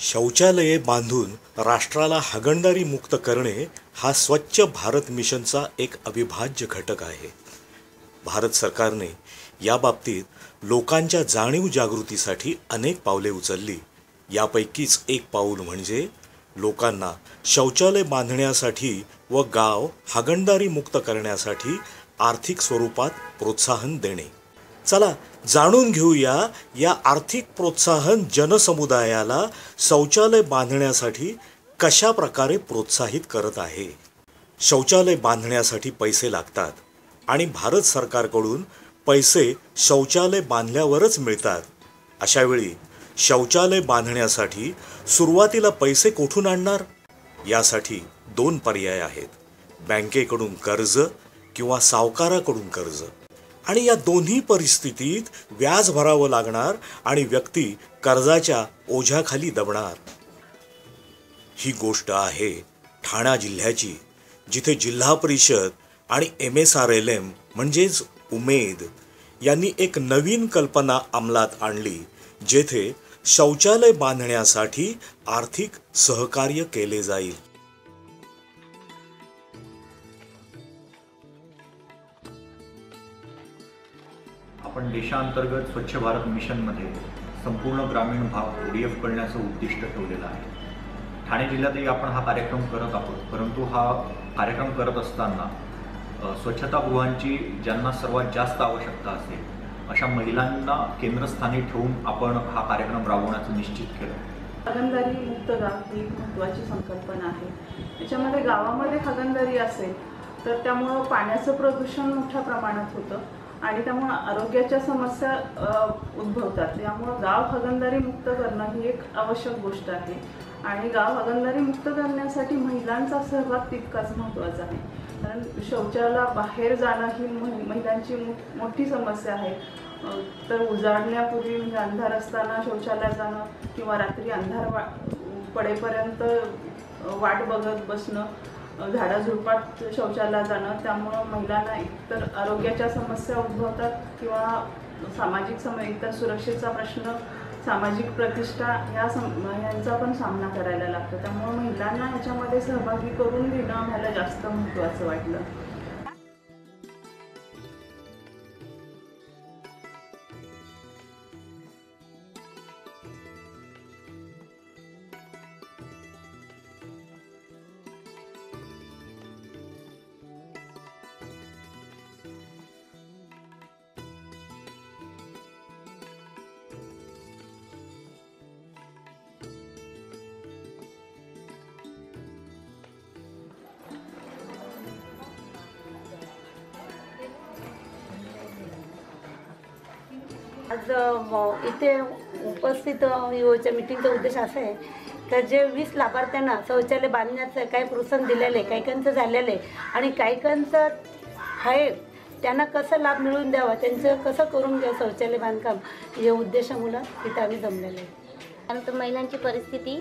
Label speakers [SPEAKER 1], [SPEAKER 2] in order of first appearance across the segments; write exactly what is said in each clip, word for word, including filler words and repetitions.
[SPEAKER 1] शौचालये बांधून राष्ट्राला हागणदारी मुक्त करणे हा स्वच्छ भारत मिशनचा एक अविभाज्य घटक आहे। भारत सरकारने या बाबतीत लोकांच्या जाणीव जागृतीसाठी अनेक पावले उचलली। यापैकीच एक पाऊल म्हणजे लोकांना शौचालय बांधण्यासाठी व गाव हागणदारी मुक्त करण्यासाठी आर्थिक स्वरूपात प्रोत्साहन देणे। चला जाणून घेऊया या आर्थिक प्रोत्साहन जनसमुदायाला शौचालय बांधण्यासाठी कशा प्रकारे प्रोत्साहित करत आहे। शौचालय बांधण्यासाठी पैसे लागतात आणि भारत सरकारकडून पैसे शौचालय बांधल्यावरच मिळतात। अशा वेळी शौचालय बांधण्यासाठी सुरुवातीला पैसे कुठून आणणार? यासाठी दोन पर्याय आहेत, बँकेकडून कर्ज किंवा सावकाराकडून कर्ज। आणि या दोन्ही परिस्थितीत व्याज भरावं लागणार आणि व्यक्ती कर्जाच्या ओझ्याखाली दबणार। ही गोष्ट आहे ठाणे जिल्ह्याची, जिथे जिल्हा परिषद आणि M S R L M म्हणजेच उमेद यांनी एक नवीन कल्पना अंमलात आणली, जेथे शौचालय बांधण्यासाठी आर्थिक सहकार्य केले जाईल।
[SPEAKER 2] आपण देशांतर्गत स्वच्छ भारत मिशनमध्ये संपूर्ण ग्रामीण भाग ओ डी एफ करण्याचं उद्दिष्ट ठेवलेलं आहे। ठाणे जिल्ह्यातही आपण हा कार्यक्रम करत आहोत, परंतु हा कार्यक्रम करत असताना स्वच्छतागृहांची ज्यांना सर्वात जास्त आवश्यकता असेल अशा महिलांना केंद्रस्थानी ठेवून आपण हा कार्यक्रम राबवण्याचं निश्चित केलं।
[SPEAKER 3] हागणदारी मुक्त गाव ही महत्त्वाची संकल्पना आहे। त्याच्यामध्ये गावामध्ये हागणदारी असेल तर त्यामुळं पाण्याचं प्रदूषण मोठ्या प्रमाणात होतं आणि त्यामुळे आरोग्याच्या समस्या उद्भवतात। त्यामुळे गाव हागणदारी मुक्त करणं ही एक आवश्यक गोष्ट आहे आणि गाव हागणदारी मुक्त करण्यासाठी महिलांचा सहभाग तितकाच महत्त्वाचा आहे, कारण शौचाला बाहेर जाणं ही महिलांची मोठी समस्या आहे। तर उजाडण्यापूर्वी म्हणजे अंधार असताना शौचालयात जाणं किंवा रात्री अंधार पडेपर्यंत वाट बघत बसणं, झाडाझुडपात शौचालयात जाणं, त्यामुळं महिलांना एकतर आरोग्याच्या समस्या उद्भवतात किंवा सामाजिक सम इतर सुरक्षेचा प्रश्न, सामाजिक प्रतिष्ठा या सम यांचा पण सामना करायला लागतो। त्यामुळे महिलांना याच्यामध्ये सहभागी करून घेणं आम्हाला जास्त महत्त्वाचं वाटलं।
[SPEAKER 4] आज इथे उपस्थित युवच्या मीटिंगचा उद्देश असा आहे तर जे वीस लाभार्थ्यांना शौचालय बांधण्याचं काही प्रोत्साहन दिलेलं आहे, काही काहींचं झालेलं आहे आणि काही काहींचं आहे त्यांना कसं लाभ मिळवून द्यावा, त्यांचं कसं करून घ्यावं शौचालय बांधकाम, या उद्देशामुळं इथं आम्ही जमलेलं आहे।
[SPEAKER 5] त्यानंतर महिलांची परिस्थिती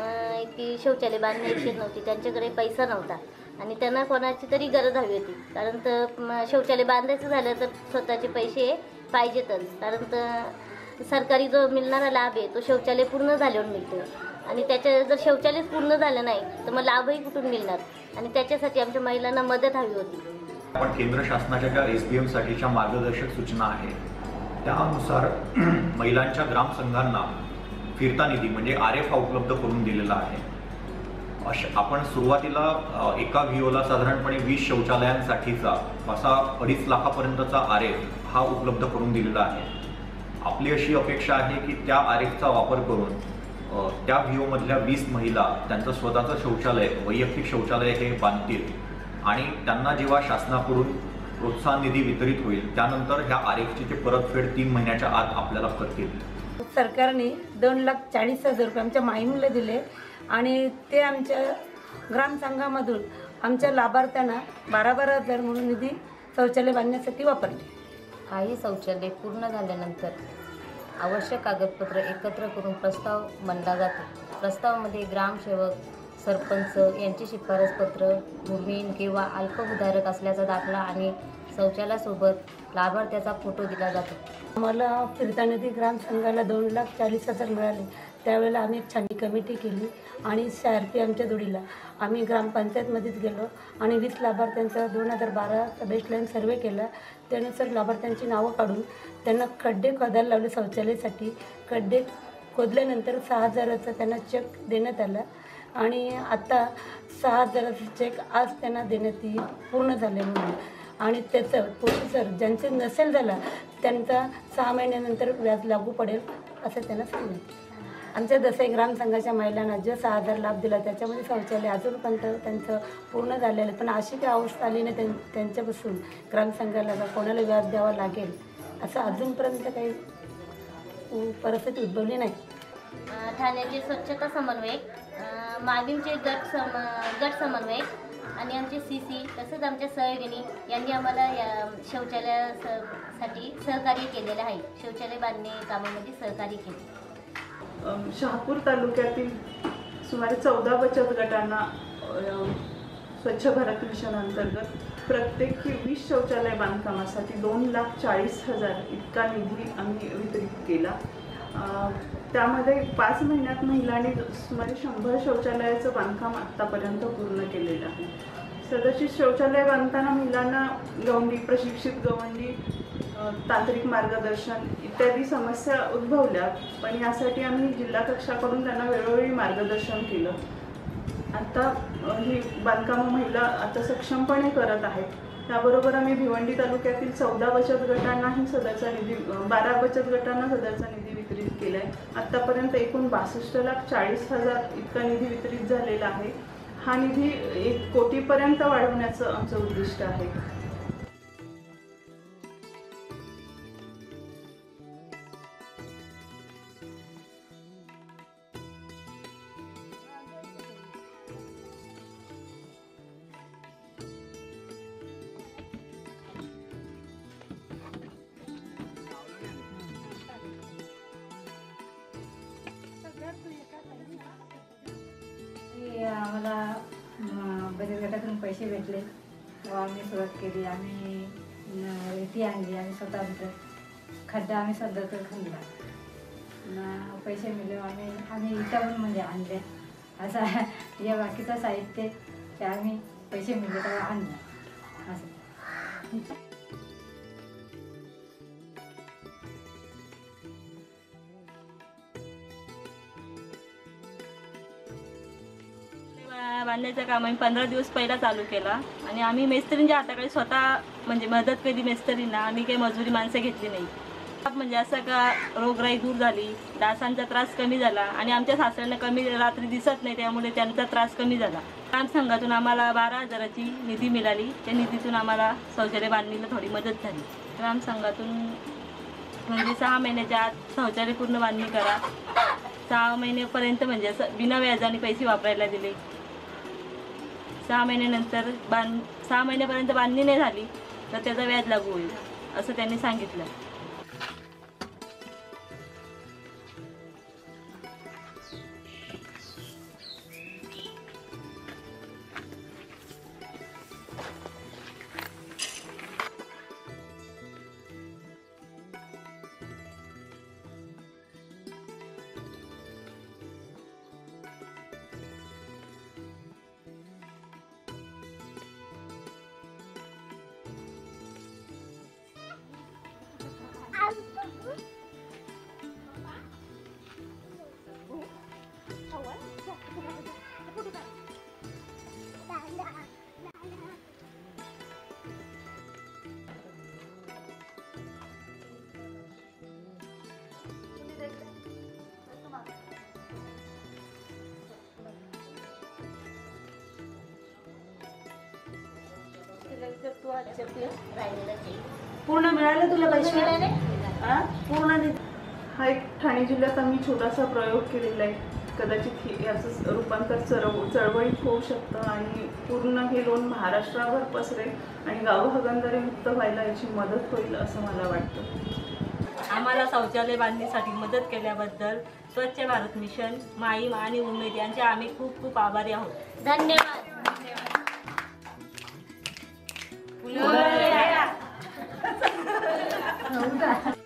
[SPEAKER 5] की शौचालय बांधण्याची नव्हती, त्यांच्याकडे पैसा नव्हता आणि त्यांना कोणाची तरी गरज हवी होती, कारण तर शौचालय बांधायचं झालं तर स्वतःचे पैसे पाहिजेतच, कारण तर सरकारी जो मिळणारा लाभ आहे तो शौचालय पूर्ण झाल्यावर मिळतो आणि त्याच्या जर शौचालय पूर्ण झालं नाही तर मग लाभही कुठून मिळणार आणि त्याच्यासाठी आमच्या महिलांना मदत हवी होती।
[SPEAKER 2] आपण केंद्र शासनाच्या ज्या एस बी एम साठीच्या मार्गदर्शक सूचना आहेत त्यानुसार महिलांच्या ग्रामसंघांना फिरता निधी म्हणजे आर एफ हा उपलब्ध करून दिलेला आहे। अशा आपण सुरुवातीला एका व्हिओला साधारणपणे वीस शौचालयांसाठीचा असा अडीच लाखापर्यंतचा आर एफ हा उपलब्ध करून दिलेला आहे। आपली अशी अपेक्षा आहे की त्या आर एफचा वापर करून त्या व्हिओमधल्या वीस महिला त्यांचं स्वतःचं शौचालय, वैयक्तिक शौचालय हे बांधतील आणि त्यांना जेव्हा शासनाकडून प्रोत्साहन निधी वितरित होईल त्यानंतर ह्या आर एफची ते परतफेड तीन महिन्याच्या आत आपल्याला करतील।
[SPEAKER 4] सरकारने दोन लाख चाळीस हजार रुपये आमच्या माहीमला दिले आणि ते आमच्या ग्रामसंघामधून आमच्या लाभार्थ्यांना बारा बारा हजार म्हणून निधी शौचालय बांधण्यासाठी वापरले।
[SPEAKER 6] काही शौचालय पूर्ण झाल्यानंतर आवश्यक कागदपत्र एकत्र करून प्रस्ताव मांडला जातो। प्रस्तावामध्ये ग्रामसेवक, सरपंच यांची शिफारसपत्र, भूमिहीन किंवा अल्पभूधारक असल्याचा दाखला आणि शौचालयासोबत लाभार्थ्याचा फोटो दिला जातो।
[SPEAKER 4] आम्हाला फिरता निधी ग्रामसंघाला दोन लाख चाळीस हजार मिळाले, त्यावेळेला आम्ही एक छाननी कमिटी केली आणि सी आर पी आमच्या जोडीला आम्ही ग्रामपंचायतमध्येच गेलो आणि वीस लाभार्थ्यांचा दोन हजार बाराचा बेसलाईन सर्वे केला. त्यानुसार लाभार्थ्यांची नावं काढून त्यांना खड्डे खोदायला लावले शौचालयासाठी. खड्डे खोदल्यानंतर सहा हजाराचा त्यांना चेक देण्यात आला आणि आता सहा हजाराचा चेक आज त्यांना देण्यात येईल पूर्ण झाले म्हणून. आणि त्याचं प्रोसिजर ज्यांचे नसेल झाला त्यांचा सहा महिन्यानंतर व्याज लागू पडेल असं त्यांना सांगितलं. आमच्या दसई ग्रामसंघाच्या महिलांना जो सहा हजार लाभ दिला त्याच्यामध्ये शौचालय अजूनपर्यंत त्यांचं पूर्ण झालेलं आहे. पण अशी काही अवस्था आली नाही त्यां त्यांच्यापासून ग्रामसंघाला का कोणाला व्याज द्यावं लागेल असं अजूनपर्यंत काही परिस्थिती उद्भवली नाही.
[SPEAKER 5] ठाण्याचे स्वच्छता समन्वयक, माविमचे गट सम गट समन्वयक आणि आमचे सी सी तसंच आमच्या सहयोगिनी यांनी आम्हाला या शौचालयासाठी सहकार्य केलेलं आहे. शौचालय बांधणे कामामध्ये सहकार्य केले.
[SPEAKER 3] शहापूर तालुक्यातील सुमारे चौदा बचत गटांना स्वच्छ भारत मिशन अंतर्गत प्रत्येकी वीस शौचालय बांधकामासाठी दोन लाख चाळीस हजार इतका निधी आम्ही वितरित केला. त्यामध्ये पाच महिन्यात महिलांनी सुमारे शंभर शौचालयाचं बांधकाम आत्तापर्यंत पूर्ण केलेलं आहे. सदस्यित शौचालय बांधताना महिलांना गवंडी, प्रशिक्षित गवंडी, तांत्रिक मार्गदर्शन इत्यादी समस्या उद्भवल्या, पण यासाठी आम्ही जिल्हा कक्षाकडून त्यांना वेळोवेळी मार्गदर्शन केलं. आता ही बांधकामं महिला आता सक्षमपणे करत आहेत. त्याबरोबर आम्ही भिवंडी तालुक्यातील चौदा बचत गटांनाही सदरचा निधी बारा बचत गटांना सदरचा निधी वितरित केला आहे. आत्तापर्यंत एकूण बासष्ट लाख चाळीस हजार इतका निधी वितरित झालेला आहे. हा निधी एक कोटीपर्यंत वाढवण्याचं आमचं उद्दिष्ट आहे.
[SPEAKER 7] आम्हाला बचत गटातून पैसे भेटले तेव्हा आम्ही सुरुवात केली. आम्ही रेती आणली आणि स्वतः आमचं खड्डा आम्ही स्वतःच खणला. पैसे मिळले आम्ही आम्ही इटावून म्हणजे आणले असा या बाकीचं साहित्य ते आम्ही पैसे मिळले तेव्हा आणलं असं.
[SPEAKER 8] बांधण्याचं काम आम्ही पंधरा दिवस पहिला चालू केला आणि आम्ही मेस्त्रींच्या हाताकडे स्वतः म्हणजे मदत केली मेस्त्रींना. आम्ही काही मजुरी माणसं घेतली नाही. म्हणजे असं का रोगराई दूर झाली, डासांचा त्रास कमी झाला आणि आमच्या सासऱ्यांना कमी रात्री दिसत नाही त्यामुळे त्यांचा त्रास कमी झाला. ग्रामसंघातून आम्हाला बारा हजाराची निधी मिळाली. त्या निधीतून आम्हाला शौचालय बांधणीला थोडी मदत झाली. ग्रामसंघातून म्हणजे सहा महिन्याच्या आत शौचालय पूर्ण बांधणी करा. सहा महिन्यापर्यंत म्हणजे असं बिना व्याजाने पैसे वापरायला दिले. सहा महिन्यानंतर बांध सहा महिन्यापर्यंत बांधणी नाही झाली तर त्याचा व्याज लागू होईल असं त्यांनी सांगितलं.
[SPEAKER 4] पूर्ण मिळाले तुला पैसे
[SPEAKER 5] मिळाले.
[SPEAKER 4] पूर्ण.
[SPEAKER 3] हा एक ठाणे जिल्ह्यात आम्ही छोटासा प्रयोग केलेला आहे. कदाचित हे याचं रूपांतर चळव चळवळीत होऊ शकतं आणि पूर्ण हे लोन महाराष्ट्राभर पसरेल आणि गावं हागणदारी मुक्त व्हायला याची मदत होईल असं मला वाटतं.
[SPEAKER 8] आम्हाला शौचालय बांधणीसाठी मदत केल्याबद्दल स्वच्छ भारत मिशन, माईम आणि उमेद यांचे आम्ही खूप खूप आभारी आहोत.
[SPEAKER 5] धन्यवाद.
[SPEAKER 8] धन्यवाद.